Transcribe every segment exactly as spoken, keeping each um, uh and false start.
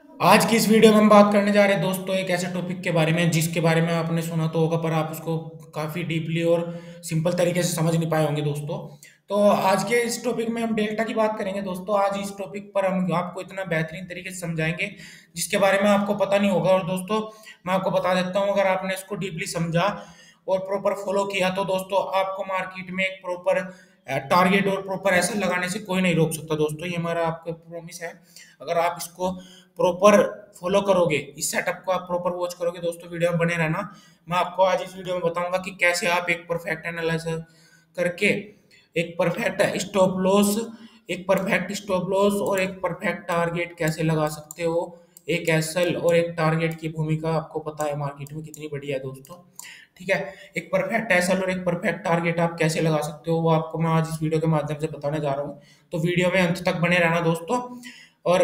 आज की इस वीडियो में हम बात करने जा रहे हैं दोस्तों एक ऐसे टॉपिक के बारे में जिसके बारे में आपने सुना तो होगा पर आप उसको काफ़ी डीपली और सिंपल तरीके से समझ नहीं पाए होंगे दोस्तों। तो आज के इस टॉपिक में हम डेल्टा की बात करेंगे दोस्तों। आज इस टॉपिक पर हम आपको इतना बेहतरीन तरीके से समझाएंगे जिसके बारे में आपको पता नहीं होगा। और दोस्तों मैं आपको बता देता हूँ, अगर आपने इसको डीपली समझा और प्रॉपर फॉलो किया तो दोस्तों आपको मार्केट में एक प्रॉपर टारगेट और प्रॉपर एसेट लगाने से कोई नहीं रोक सकता दोस्तों। ये हमारा आपका प्रॉमिस है। अगर आप इसको प्रॉपर फॉलो करोगे, इस सेटअप को आप प्रॉपर वॉच करोगे दोस्तों, वीडियो में बने रहना। मैं आपको आज इस वीडियो में बताऊंगा कि कैसे आप एक परफेक्ट एनालिसिस करके एक परफेक्ट स्टॉप लॉस एक परफेक्ट स्टॉप लॉस और एक परफेक्ट टारगेट कैसे लगा सकते हो। एक एसएल और एक टारगेट की भूमिका आपको पता है मार्केट में कितनी बड़ी है दोस्तों। ठीक है, एक परफेक्ट एसएल और एक परफेक्ट टारगेट आप कैसे लगा सकते हो वो आपको मैं आज इस वीडियो के माध्यम से बताने जा रहा हूँ। तो वीडियो में अंत तक बने रहना दोस्तों। और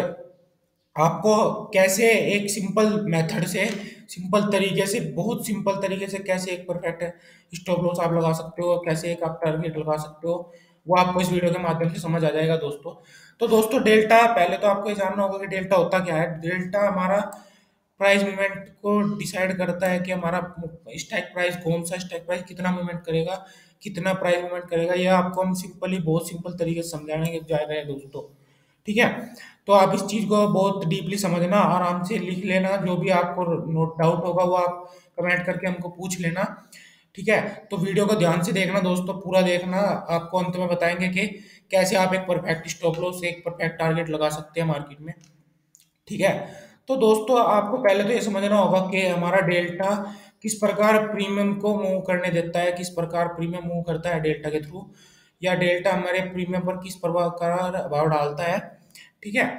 आपको कैसे एक सिंपल मेथड से, सिंपल तरीके से, बहुत सिंपल तरीके से कैसे एक परफेक्ट स्टॉप लॉस आप लगा सकते हो, कैसे एक आप टारगेट लगा सकते हो, वो आपको इस वीडियो के माध्यम से समझ आ जाएगा दोस्तों। तो दोस्तों डेल्टा, पहले तो आपको ये जानना होगा कि डेल्टा होता क्या है। डेल्टा हमारा प्राइस मूवमेंट को डिसाइड करता है कि हमारा स्ट्राइक प्राइस कौन सा, स्ट्राइक प्राइस कितना मूवमेंट करेगा, कितना प्राइस मूवमेंट करेगा। ये आपको हम सिंपली, बहुत सिंपल तरीके से समझाने जा रहे हैं दोस्तों। ठीक है, तो आप इस चीज को बहुत डीपली समझना, आराम से लिख लेना, जो भी आपको नोट डाउट होगा वो आप कमेंट करके हमको पूछ लेना। ठीक है, तो वीडियो को ध्यान से देखना दोस्तों, पूरा देखना। आपको अंत में बताएंगे कि कैसे आप एक परफेक्ट स्टॉप लॉस, एक परफेक्ट टारगेट लगा सकते हैं मार्केट में। ठीक है, तो दोस्तों आपको पहले तो ये समझना होगा कि हमारा डेल्टा किस प्रकार प्रीमियम को मूव करने देता है, किस प्रकार प्रीमियम मूव करता है डेल्टा के थ्रू, या डेल्टा हमारे प्रीमियम पर किस प्रकार प्रभाव डालता है। ठीक है,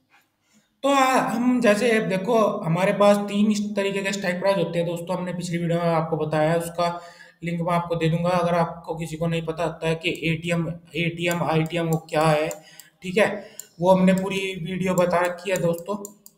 तो आ, हम जैसे देखो, हमारे पास तीन इस तरीके के स्ट्राइक प्राइस होते हैं दोस्तों। हमने पिछली वीडियो में आपको बताया है, उसका लिंक मैं आपको दे दूंगा अगर आपको किसी को नहीं पता होता है कि एटीएम एटीएम आईटीएम वो क्या है। ठीक है, वो हमने पूरी वीडियो बता रखी है दोस्तों।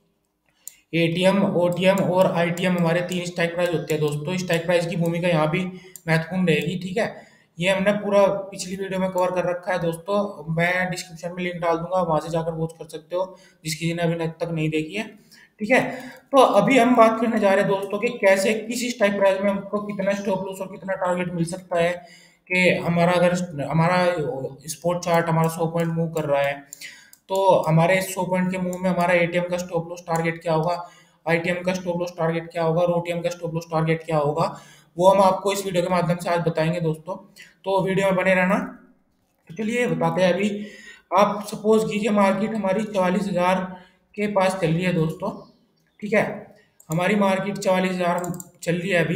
एटीएम, ओटीएम और आईटीएम हमारे तीन स्ट्राइक प्राइस होते हैं दोस्तों। स्ट्राइक प्राइस की भूमिका यहाँ भी महत्वपूर्ण रहेगी। ठीक है, ये हमने पूरा पिछली वीडियो में कवर कर रखा है दोस्तों। मैं डिस्क्रिप्शन में लिंक डाल दूंगा, वहां से जाकर वॉच कर सकते हो, जिस किसी ने अभी तक नहीं देखी है। ठीक है, तो अभी हम बात करने जा रहे हैं दोस्तों कि कैसे किसी स्ट्राइक प्राइस में हमको कितना स्टॉप लॉस और कितना टारगेट मिल सकता है। कि हमारा अगर हमारा स्पॉट चार्ट हमारा सौ पॉइंट मूव कर रहा है, तो हमारे सौ पॉइंट के मूव में हमारा एटीएम का स्टॉप लॉस टारगेट क्या होगा, आईटीएम का स्टॉप लॉस टारगेट क्या होगा और ओटीएम का स्टॉप लॉस टारगेट क्या होगा, वो हम आपको इस वीडियो के माध्यम से आज बताएंगे दोस्तों। तो वीडियो में बने रहना। तो चलिए बताते हैं अभी। आप सपोज कीजिए मार्केट हमारी चवालीस हजार के पास चल रही है दोस्तों। ठीक है, हमारी मार्केट चवालीस हजार चल रही है अभी।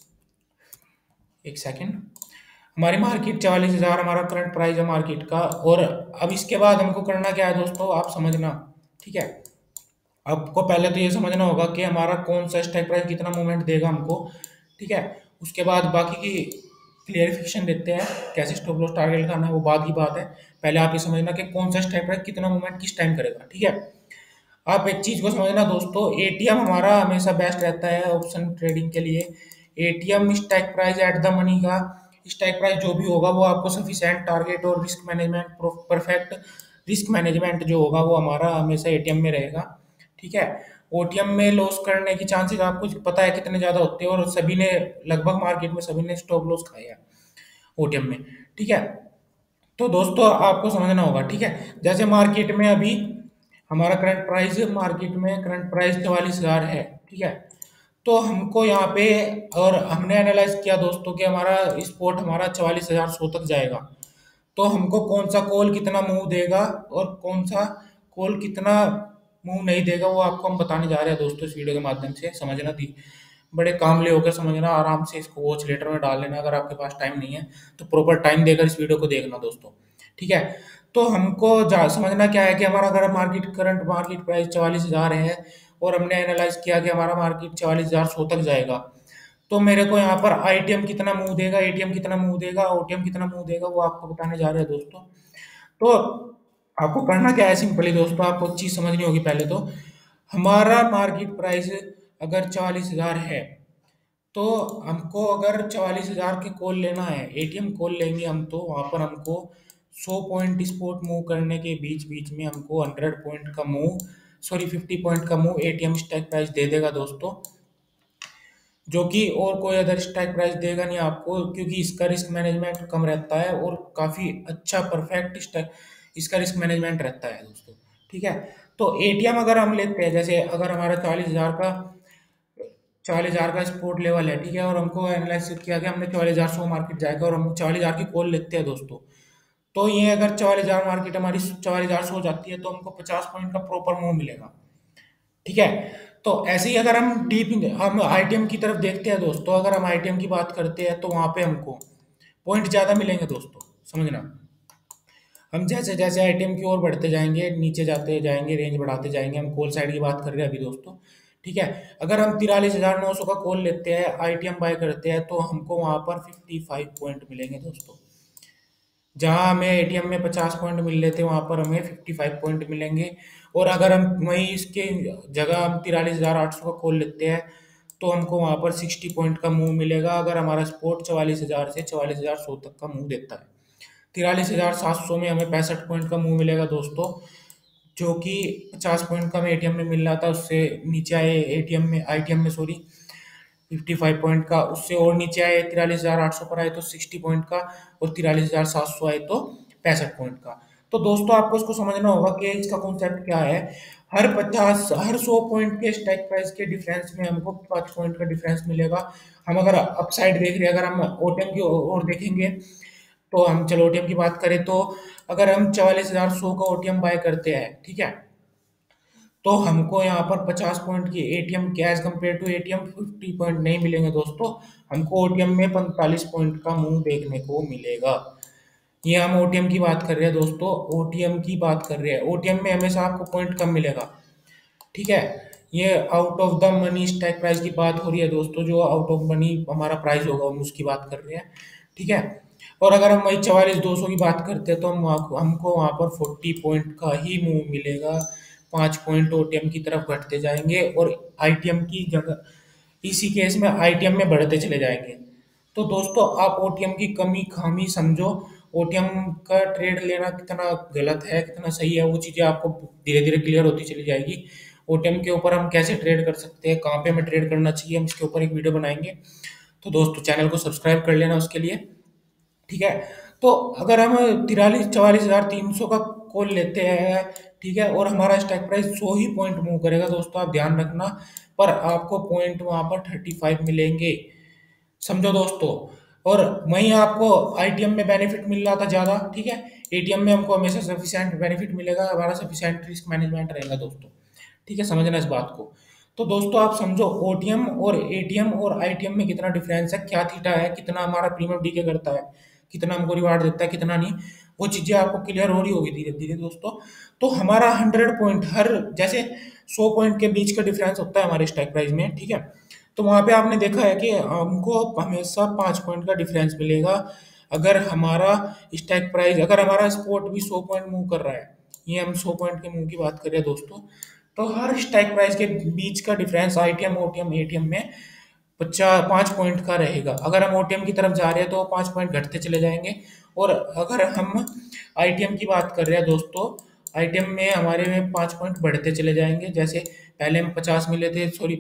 एक सेकेंड, हमारी मार्केट चवालीस हजार हमारा करंट प्राइस है मार्केट का। और अब इसके बाद हमको करना क्या है दोस्तों, आप समझना। ठीक है, आपको पहले तो ये समझना होगा कि हमारा कौन सा स्ट्राइक प्राइस कितना मूवमेंट देगा हमको। ठीक है, उसके बाद बाकी की क्लियरिफिकेशन देते हैं, कैसे स्टॉप लॉस टारगेट लगाना है वो बाद की बात है। पहले आप ये समझना कि कौन सा स्ट्राइक प्राइस कितना मूवमेंट किस टाइम करेगा। ठीक है, आप एक चीज को समझना दोस्तों, एटीएम हमारा हमेशा बेस्ट रहता है ऑप्शन ट्रेडिंग के लिए। ATM strike price at the money का स्ट्राइक प्राइस जो भी होगा वो आपको सफिशिएंट टारगेट और risk management, perfect risk management जो होगा वो हमारा हमेशा एटीएम में रहेगा। ठीक है, ओटीएम में लॉस करने की चांसेस आपको पता है कितने ज्यादा होते हैं, और सभी ने लगभग मार्केट में सभी ने स्टॉप लॉस खाया है ओटीएम में। ठीक है, तो दोस्तों आपको समझना होगा। ठीक है, जैसे मार्केट में अभी हमारा करंट प्राइस, मार्केट में करंट प्राइस चवालीस हजार है। ठीक है, तो हमको यहाँ पे, और हमने एनालाइज किया दोस्तों कि हमारा स्पोर्ट हमारा चवालीस हजार सौ तक जाएगा। तो हमको कौन सा कॉल कितना मूव देगा और कौन सा कॉल कितना मूव नहीं देगा वो आपको हम बताने जा रहे हैं दोस्तों इस वीडियो के माध्यम से। समझना थी, बड़े कामले होकर समझना, आराम से इसको वॉच लेटर में डाल लेना। अगर आपके पास टाइम नहीं है तो प्रॉपर टाइम देकर इस वीडियो को देखना दोस्तों। ठीक है, तो हमको जा समझना क्या है कि हमारा अगर मार्केट करंट मार्केट प्राइस चवालीस हजार है और हमने एनालाइज किया कि हमारा मार्केट चवालीस हजार सौ तक जाएगा, तो मेरे को यहाँ पर आईटीएम कितना मूव देगा, एटीएम कितना मूव देगा, ओटीएम कितना मूव देगा वो आपको बताने जा रहे हैं दोस्तों। तो आपको करना क्या है, सिंपली दोस्तों आपको चीज समझनी होगी। पहले तो हमारा मार्केट प्राइस अगर चवालीस हजार है, तो हमको अगर चवालीस हजार के कॉल लेना है, एटीएम कॉल लेंगे हम, तो वहां पर हमको सौ पॉइंट स्पॉट मूव करने के बीच बीच में हमको हंड्रेड पॉइंट का मूव सॉरी फिफ्टी पॉइंट का मूव एटीएम स्ट्राइक प्राइस दे देगा दोस्तों, जो कि और कोई अदर स्ट्राइक प्राइस देगा नहीं आपको, क्योंकि इसका रिस्क मैनेजमेंट कम रहता है और काफ़ी अच्छा परफेक्ट स्ट्राइक इसका रिस्क मैनेजमेंट रहता है दोस्तों। ठीक है, तो एटीएम अगर हम लेते हैं, जैसे अगर हमारा चालीस हज़ार का चालीस हज़ार का सपोर्ट लेवल है, ठीक है, और हमको एनालिसिस किया कि हमने चालीस हज़ार सौ मार्केट जाएगा और हम चालीस हज़ार की कॉल लेते हैं दोस्तों। तो ये अगर चालीस हज़ार मार्केट हमारी चालीस हज़ार सौ जाती है तो हमको पचास पॉइंट का प्रॉपर मूव मिलेगा। ठीक है, तो ऐसे ही अगर हम डीप हम आईटीएम की तरफ देखते हैं दोस्तों, अगर हम आईटीएम की बात करते हैं तो वहां पे हमको पॉइंट ज़्यादा मिलेंगे दोस्तों, समझना। हम जैसे जैसे आईटीएम की ओर बढ़ते जाएंगे, नीचे जाते जाएंगे, रेंज बढ़ाते जाएंगे, हम कॉल साइड की बात कर रहे हैं अभी दोस्तों। ठीक है, अगर हम तिरालीस हजार नौ सौ का कॉल लेते हैं, आईटीएम बाय करते हैं, तो हमको वहां पर फिफ्टी फाइव पॉइंट मिलेंगे दोस्तों। जहां हमें एटीएम में पचास पॉइंट मिल रहे थे, वहां पर हमें फिफ्टी फाइव पॉइंट मिलेंगे। और अगर हम वहीं इसके जगह हम तिरालीस हजार आठ सौ का कॉल लेते हैं, तो हमको वहां पर सिक्सटी पॉइंट का मूव मिलेगा, अगर हमारा स्पोर्ट चवालीस हजार से चवालीस हजार सौ तक का मूव देता है। तिरालीस हजार सात सौ में हमें पैंसठ पॉइंट का मूव मिलेगा दोस्तों, जो कि पचास पॉइंट का एटीएम में मिल रहा था, उससे नीचे आए एटीएम में आईटीएम में सॉरी फिफ्टी फाइव पॉइंट का, उससे और नीचे आए तिरालीस हजार आठ सौ पर आए तो सिक्सटी पॉइंट का, और तिरालीस हजार सात सौ आए तो पैंसठ पॉइंट का। तो दोस्तों आपको इसको समझना होगा कि इसका कॉन्सेप्ट क्या है। हर पचास हर सौ पॉइंट के स्ट्राइक प्राइस के डिफरेंस में हमको पाँच पॉइंट का डिफरेंस मिलेगा। हम अगर अपसाइड देख रहे हैं, अगर हम ओटीएम की ओर देखेंगे, तो हम चलो ओटीएम की बात करें, तो अगर हम चवालीस हजार सौ का ओटीएम बाय करते हैं, ठीक है, तो हमको यहाँ पर पचास पॉइंट की एटीएम के as compare to ATM fifty point नहीं मिलेंगे दोस्तों, हमको ओटीएम में पैंतालीस पॉइंट का मूव देखने को मिलेगा। ये हम ओटीएम की बात कर रहे हैं दोस्तों, ओटीएम की बात कर रहे हैं, ओटीएम में हमेशा आपको पॉइंट कम मिलेगा। ठीक है, ये out of the money strike price की बात हो रही है दोस्तों, जो आउट ऑफ मनी हमारा प्राइस होगा हम उसकी बात कर रहे हैं। ठीक है, और अगर हम वही चवालीस दो सौ की बात करते हैं, तो हम वहाँ हमको वहाँ पर फोर्टी पॉइंट का ही मूव मिलेगा, पाँच पॉइंट ओटीएम की तरफ घटते जाएंगे और आईटीएम की जगह इसी केस में आईटीएम में बढ़ते चले जाएंगे। तो दोस्तों आप ओटीएम की कमी खामी समझो, ओटीएम का ट्रेड लेना कितना गलत है कितना सही है, वो चीज़ें आपको धीरे धीरे क्लियर होती चली जाएगी। ओटीएम के ऊपर हम कैसे ट्रेड कर सकते हैं, कहाँ पे हमें ट्रेड करना चाहिए, हम इसके ऊपर एक वीडियो बनाएंगे। तो दोस्तों चैनल को सब्सक्राइब कर लेना उसके लिए। ठीक है, तो अगर हम तिरालीस चवालीस हजार तीन सौ का कॉल लेते हैं, ठीक है, और हमारा स्टॉक प्राइस सौ ही पॉइंट मूव करेगा दोस्तों, आप ध्यान रखना, पर आपको पॉइंट वहां पर थर्टी फाइव मिलेंगे, समझो दोस्तों। और वहीं आपको आईटीएम में बेनिफिट मिल रहा था ज़्यादा। ठीक है, एटीएम में हमको हमेशा सफिशिएंट बेनिफिट मिलेगा, हमारा सफिशिएंट रिस्क मैनेजमेंट रहेगा दोस्तों। ठीक है, समझना इस बात को। तो दोस्तों आप समझो ओटीएम और एटीएम और आईटीएम में कितना डिफरेंस है, क्या थीटा है, कितना हमारा प्रीमियम डीके करता है, कितना हमको रिवार्ड देता है, कितना नहीं, वो चीज़ें आपको क्लियर हो रही होगी धीरे धीरे दोस्तों। तो हमारा हंड्रेड पॉइंट हर जैसे सौ पॉइंट के बीच का डिफरेंस होता है हमारे स्टॉक प्राइस में। ठीक है, तो वहाँ पे आपने देखा है कि हमको हमेशा पाँच पॉइंट का डिफरेंस मिलेगा, अगर हमारा स्टॉक प्राइस अगर हमारा स्पोर्ट भी सौ पॉइंट मूव कर रहा है, ये हम सौ पॉइंट के मूव की बात कर रहे हैं दोस्तों, तो हर स्टॉक प्राइस के बीच का डिफरेंस आईटीएम ओटीएम एटीएम में पचास पाँच पॉइंट का रहेगा। अगर हम ओटीएम की तरफ जा रहे हैं तो पाँच पॉइंट घटते चले जाएंगे, और अगर हम आईटीएम की बात कर रहे हैं दोस्तों, आईटीएम में हमारे में पाँच पॉइंट बढ़ते चले जाएंगे। जैसे पहले हम पचास मिले थे, सॉरी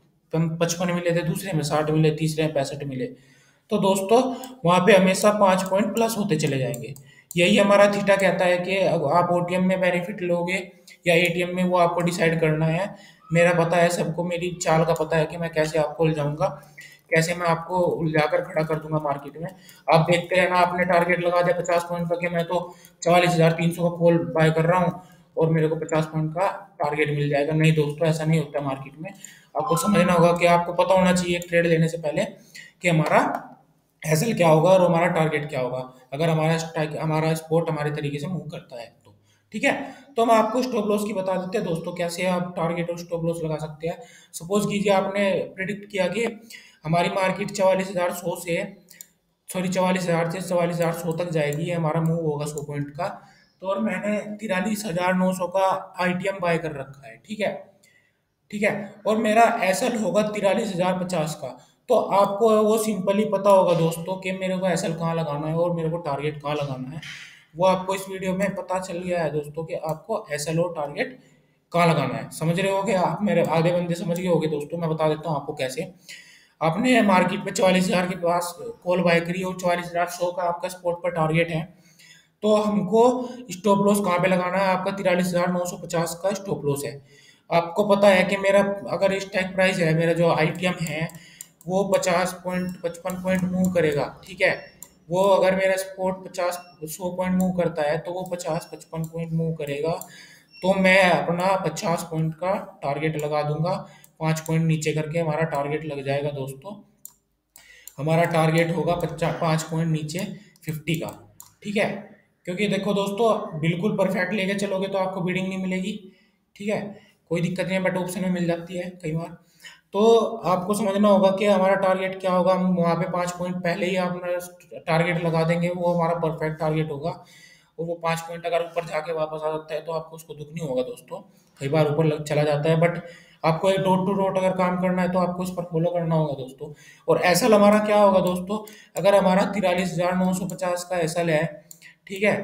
पचपन मिले थे, दूसरे में साठ मिले, तीसरे में पैंसठ मिले, तो दोस्तों वहाँ पे हमेशा पाँच पॉइंट प्लस होते चले जाएंगे। यही हमारा थीटा कहता है कि अब आप ओटीएम में बेनिफिट लोगे या एटीएम में, वो आपको डिसाइड करना है। मेरा पता है सबको, मेरी चाल का पता है कि मैं कैसे आपको उलझाऊंगा, कैसे मैं आपको उलझाकर खड़ा कर दूंगा मार्केट में। आप देखते हैं ना, आपने टारगेट लगा दिया पचास पॉइंट का कि मैं तो चवालीस हजार तीन सौ का कॉल बाय कर रहा हूँ और मेरे को पचास पॉइंट का टारगेट मिल जाएगा। नहीं दोस्तों, ऐसा नहीं होता मार्केट में। आपको समझना होगा कि आपको पता होना चाहिए ट्रेड लेने से पहले कि हमारा हैसल क्या होगा और हमारा टारगेट क्या होगा, अगर हमारा स्ट्राइक हमारा स्पोर्ट हमारे तरीके से मूव करता है तो। ठीक है, तो हम आपको स्टॉप लॉस की बता देते हैं दोस्तों, कैसे आप टारगेट और स्टॉप लॉस लगा सकते हैं। सपोज कीजिए आपने प्रिडिक्ट किया कि हमारी मार्केट चवालीस हजार सौ से सॉरी चवालीस हजार से चवालीस हजार सौ तक जाएगी, ये हमारा मूव होगा सौ पॉइंट का। तो और मैंने तिरालीस हजार नौ सौ का आईटीएम बाय कर रखा है। ठीक है, ठीक है, और मेरा एसएल होगा तिरालीस हजार पचास का। तो आपको वो सिंपली पता होगा दोस्तों कि मेरे को एसएल कहाँ लगाना है और मेरे को टारगेट कहाँ लगाना है। वो आपको इस वीडियो में पता चल गया है दोस्तों कि आपको एसएल और टारगेट कहाँ लगाना है। समझ रहे होगे आप, मेरे आधे बंदे समझ गए होगे दोस्तों, मैं बता देता हूँ आपको कैसे। आपने मार्केट में चौवालीस हजार के पास कॉल बाय करी और चौवालीस हजार सौ का आपका स्पॉट पर टारगेट है, तो हमको स्टॉप लॉस कहाँ पे लगाना है, आपका तिरालीस हजार नौ सौ पचास का स्टॉप लॉस है। आपको पता है कि मेरा अगर स्टैक प्राइस है, मेरा जो आईटीएम है वो पचास पॉइंट पचपन पॉइंट मूव करेगा, ठीक है। वो अगर मेरा स्पॉट पचास सौ पॉइंट मूव करता है तो वो पचास पचपन पॉइंट मूव करेगा, तो मैं अपना पचास पॉइंट का टारगेट लगा दूंगा। पाँच पॉइंट नीचे करके हमारा टारगेट लग जाएगा दोस्तों। हमारा टारगेट होगा पचास पाँच पॉइंट नीचे फिफ्टी का, ठीक है। क्योंकि देखो दोस्तों, बिल्कुल परफेक्ट लेके चलोगे तो आपको बीडिंग नहीं मिलेगी, ठीक है। कोई दिक्कत नहीं है, बट ऑप्शन में मिल जाती है कई बार। तो आपको समझना होगा कि हमारा टारगेट क्या होगा। हम वहाँ पे पाँच पॉइंट पहले ही अपना टारगेट लगा देंगे, वो हमारा परफेक्ट टारगेट होगा। और वो पाँच पॉइंट अगर ऊपर जाके वापस आ जाता है तो आपको उसको दुख नहीं होगा दोस्तों। कई बार ऊपर लग चला जाता है, बट आपको एक डॉट टू डॉट अगर काम करना है तो आपको उस पर फॉलो करना होगा दोस्तों। और एसएल हमारा क्या होगा दोस्तों, अगर हमारा तिरालीस हजार नौ सौ पचास का एसएल है, ठीक है।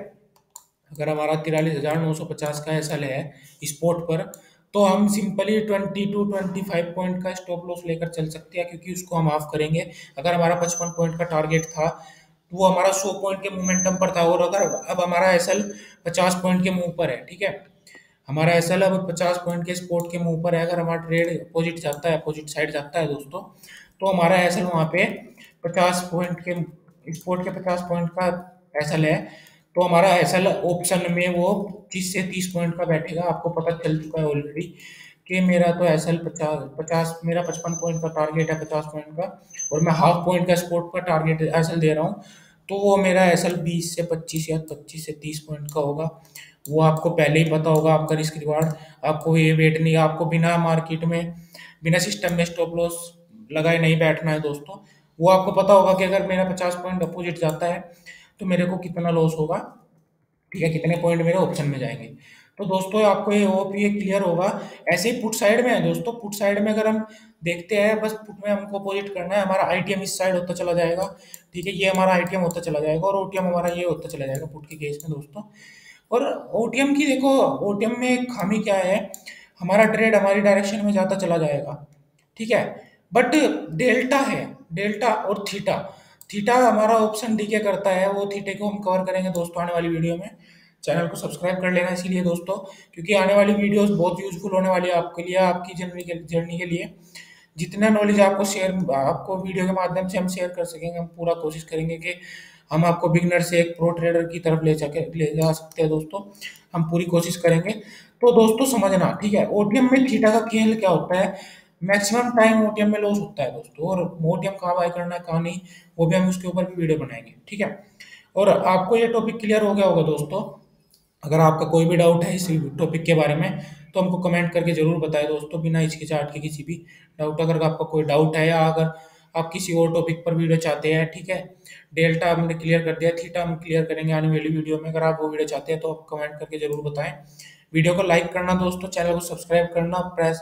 अगर हमारा तिरालीस हजार नौ सौ पचास का एसएल है स्पोर्ट पर, तो हम simply twenty to twenty five point का स्टॉप लॉस लेकर चल सकते हैं, क्योंकि उसको हम ऑफ करेंगे। अगर हमारा पचपन पॉइंट का टारगेट था तो वो हमारा सौ पॉइंट के मोमेंटम पर था, और अगर अब हमारा एसएल पचास पॉइंट के मुंह पर है, ठीक है। हमारा एसएल अब पचास पॉइंट के स्पोर्ट के मुंह पर है। अगर हमारा ट्रेड अपोजिट जाता है, अपोजिट साइड जाता है दोस्तों, तो हमारा एसएल वहाँ पे पचास पॉइंट के स्पोर्ट के पचास पॉइंट का एसएल है, तो हमारा एसएल ऑप्शन में वो पच्चीस से तीस पॉइंट का बैठेगा। आपको पता चल चुका है ऑलरेडी कि मेरा तो एसएल पचास पचास मेरा पचपन पॉइंट का टारगेट है, पचास पॉइंट का, और मैं हाफ पॉइंट का स्पोर्ट का टारगेट एसएल दे रहा हूँ। तो वो मेरा एसएल बीस से पच्चीस या पच्चीस से तीस पॉइंट का होगा। वो आपको पहले ही पता होगा, आपका रिस्क रिवार्ड, आपको ये वेट नहीं, आपको बिना मार्केट में बिना सिस्टम में स्टॉप लॉस लगाए नहीं बैठना है दोस्तों। वो आपको पता होगा कि अगर मेरा पचास पॉइंट अपोजिट जाता है तो मेरे को कितना लॉस होगा, ठीक है, कितने पॉइंट मेरे ऑप्शन में जाएंगे। तो दोस्तों आपको ये होप ये क्लियर होगा। ऐसे ही पुट साइड में है दोस्तों, पुट साइड में अगर हम देखते हैं, बस पुट में हमको अपोजिट करना है, हमारा आईटीएम इस साइड होता चला जाएगा, ठीक है। ये हमारा आईटीएम होता चला जाएगा और ओटीएम हमारा ये होता चला जाएगा पुट के केस में दोस्तों। और ओटीएम की देखो, ओटीएम में एक खामी क्या है, हमारा ट्रेड हमारी डायरेक्शन में जाता चला जाएगा, ठीक है। बट डेल्टा है, डेल्टा और थीटा, थीटा हमारा ऑप्शन डी क्या करता है, वो थीटे को हम कवर करेंगे दोस्तों आने वाली वीडियो में। चैनल को सब्सक्राइब कर लेना इसीलिए दोस्तों, क्योंकि आने वाली वीडियोस बहुत यूजफुल होने वाली है आपके लिए, आपकी जर्नी के जर्नी के लिए। जितना नॉलेज आपको शेयर आपको वीडियो के माध्यम से हम शेयर कर सकेंगे, हम पूरा कोशिश करेंगे कि हम आपको बिगनर से एक प्रो ट्रेडर की तरफ ले सके ले जा सकते हैं दोस्तों। हम पूरी कोशिश करेंगे। तो दोस्तों समझना, ठीक है, ओटीएम में थीटा का खेल क्या होता है, मैक्सिमम टाइम ओटीएम में लॉस होता है दोस्तों, और ओटीएम कहाँ बाय करना है कहाँ नहीं, वो भी हम उसके ऊपर भी वीडियो बनाएंगे, ठीक है। और आपको ये टॉपिक क्लियर हो गया होगा दोस्तों। अगर आपका कोई भी डाउट है इस टॉपिक के बारे में तो हमको कमेंट करके जरूर बताएं दोस्तों, बिना हिचकिचाहट के किसी भी डाउट। अगर आपका कोई डाउट है या अगर आप किसी और टॉपिक पर वीडियो चाहते हैं, ठीक है, डेल्टा हमने क्लियर कर दिया, थीटा हम क्लियर करेंगे आने वाली वीडियो में। अगर आप वो वीडियो चाहते हैं तो आप कमेंट करके जरूर बताएं। वीडियो को लाइक करना दोस्तों, चैनल को सब्सक्राइब करना, प्रेस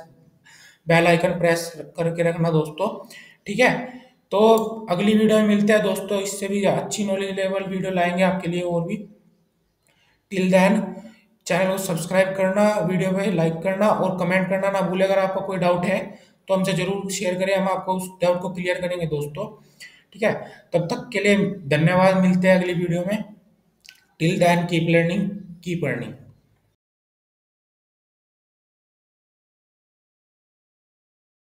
बेल आइकन प्रेस करके रखना दोस्तों, ठीक है। तो अगली वीडियो में मिलते हैं दोस्तों, इससे भी अच्छी नॉलेज लेवल वीडियो लाएंगे आपके लिए और भी। टिल देन चैनल को सब्सक्राइब करना, वीडियो पे लाइक करना और कमेंट करना ना भूले। अगर आपको कोई डाउट है तो हमसे जरूर शेयर करें, हम आपको उस डाउट को क्लियर करेंगे दोस्तों, ठीक है। तब तक के लिए धन्यवाद, मिलते हैं अगली वीडियो में। Till then keep learning keep earning.